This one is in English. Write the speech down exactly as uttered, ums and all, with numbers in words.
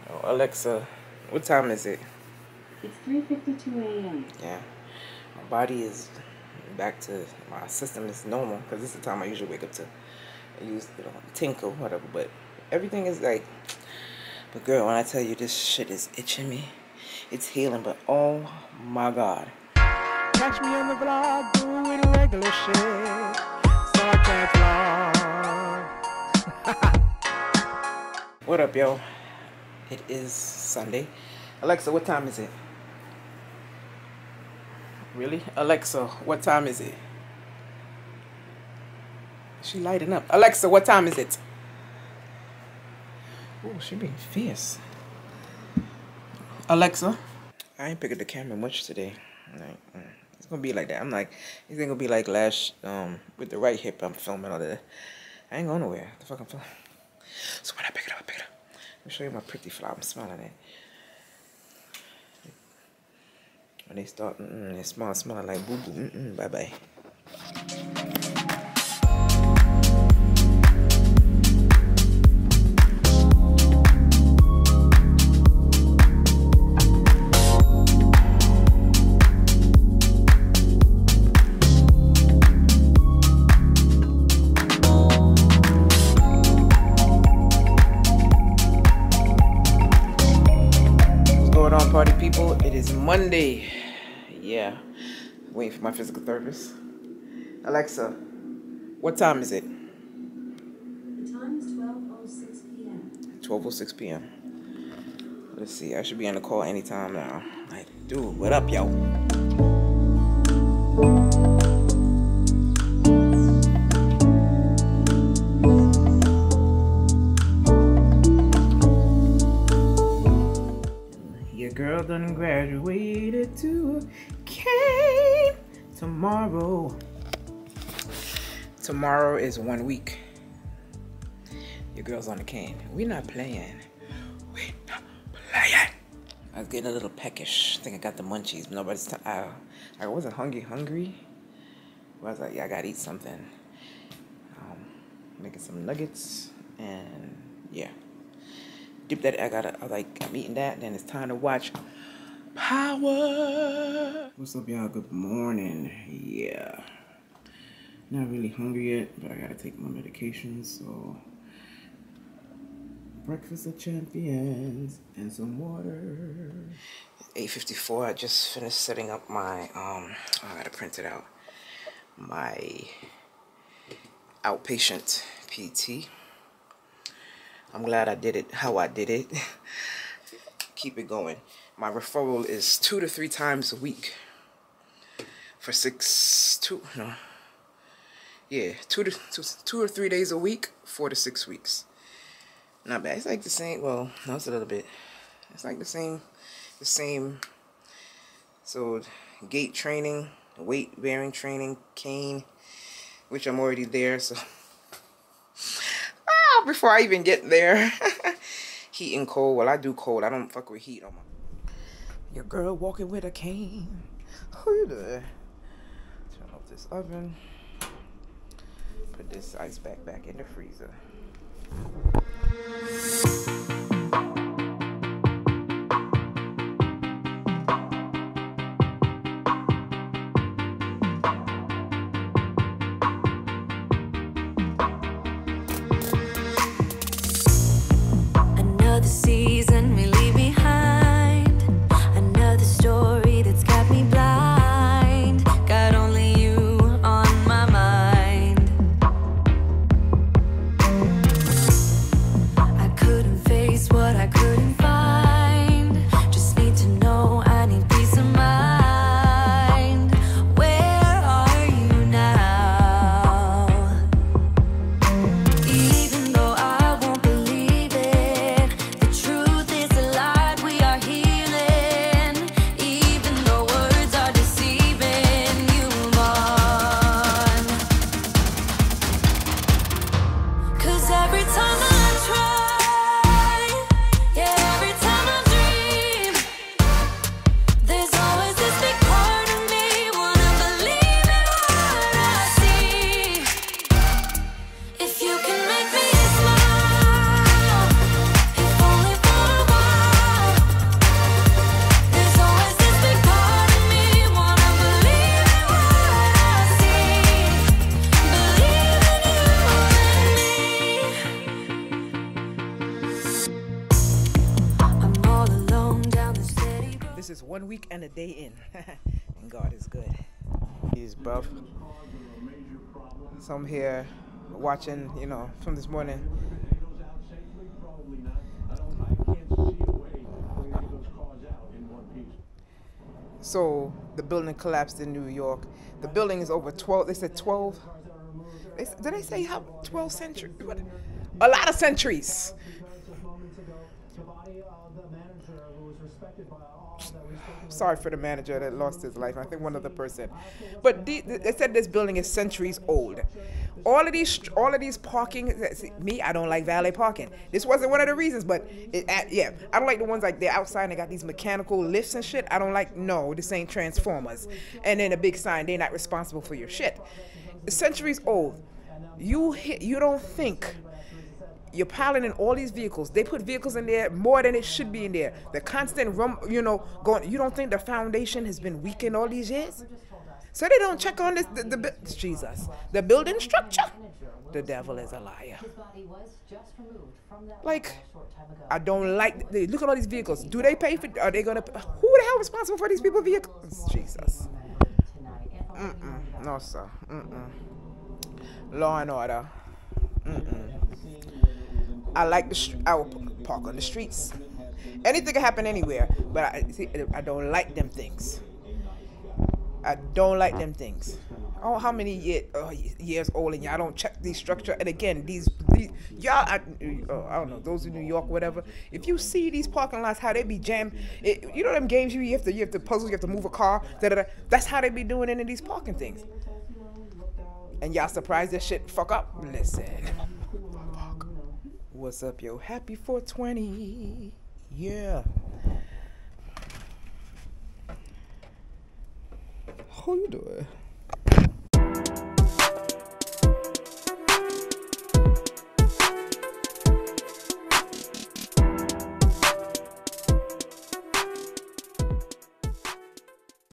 Oh, Alexa, what time is it? It's three fifty-two a m Yeah, my body is back to, my system is normal, because this is the time I usually wake up to use, you know, tinkle, whatever, but everything is like, but girl, when I tell you this shit is itching me, it's healing, but oh my God. Catch me on the vlog doing regular shit, so I can't vlog. What up, yo? It is Sunday. Alexa, what time is it? Really? Alexa, what time is it? She lighting up. Alexa, what time is it? Oh, she being fierce. Alexa. I ain't picking the camera much today. Like, mm, it's gonna be like that. I'm like, it's gonna be like last, um, with the right hip I'm filming all that. I ain't going nowhere. The fuck I'm filming. So when I pick it up, I pick it up. Let me show you my pretty flower. I'm smiling at it. When they start, mm-mm, they smell, smelling like boo-boo. Mm-mm, bye-bye. What's going on, party people? It is Monday. Yeah, waiting for my physical therapist. Alexa, what time is it? The time is twelve oh six p m twelve oh six p m Let's see, I should be on the call anytime now. Like, dude, what up, yo? Your girl done graduated to Kane tomorrow. Tomorrow is one week. Your girl's on the cane. We not playing. We not playing. I was getting a little peckish. I think I got the munchies. But nobody's. T I, I wasn't hungry. Hungry. But I was like, yeah, I gotta eat something. Um, making some nuggets and yeah. Dip that. I gotta. I like. I'm eating that. Then it's time to watch Power. What's up, y'all? Good morning. Yeah. Not really hungry yet, but I gotta take my medication. So, breakfast of champions and some water. eight fifty-four. I just finished setting up my. Um. Oh, I gotta print it out. My outpatient P T. I'm glad I did it how I did it. Keep it going. My referral is two to three times a week for six, two, no, yeah, two to two, two or three days a week, four to six weeks. Not bad. It's like the same. Well, no, it's a little bit. It's like the same, the same. So, gait training, weight bearing training, cane, which I'm already there. So. Before I even get there, heat and cold. Well, I do cold. I don't fuck with heat on my. Your girl walking with a cane. Who you doing? Turn off this oven. Put this ice pack back in the freezer. Season we leave behind, another story that's got me blind, got only you on my mind. This is one week and a day in. And God is good. He's buff. So I'm here watching, you know, from this morning. So the building collapsed in New York. The building is over twelve. They said twelve. They, did they say how twelve centuries? What? A lot of centuries. Sorry for the manager that lost his life. I think one other person. But the, they said this building is centuries old. All of these, all of these parking. See, me, I don't like valet parking. This wasn't one of the reasons, but it, yeah, I don't like the ones like they're outside and they got these mechanical lifts and shit. I don't like. No, this ain't Transformers. And then a big sign, they're not responsible for your shit. It's centuries old. You hit, you don't think. You're piling in all these vehicles. They put vehicles in there more than it should be in there. The constant rum, you know, going. You don't think the foundation has been weakened all these years? So they don't check on this. The, the Jesus, the building structure. The devil is a liar. Like, I don't like. They, look at all these vehicles. Do they pay for? Are they gonna? Who the hell is responsible for these people's vehicles? Jesus. Mm-mm. No sir. Mm-mm. Law and order. Mm-mm. I like the street. I will park on the streets. Anything can happen anywhere, but I see, I don't like them things. I don't like them things. Oh, how many year, oh, years old and y'all don't check these structure? And again, these, these y'all, I, oh, I don't know, those in New York, whatever. If you see these parking lots, how they be jammed, it, you know them games you, you have to, you have to puzzle, you have to move a car. Da, da, da. That's how they be doing it in these parking things. And y'all surprised this shit fuck up? Listen. What's up, yo? Happy four twenty. Yeah. How you doing?